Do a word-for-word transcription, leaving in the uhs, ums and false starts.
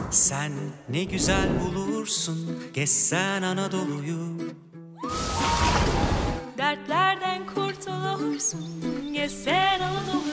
Sen ne güzel bulursun gezsen Anadolu'yu. Dertlerden kurtulursun gezsen Anadolu'yu.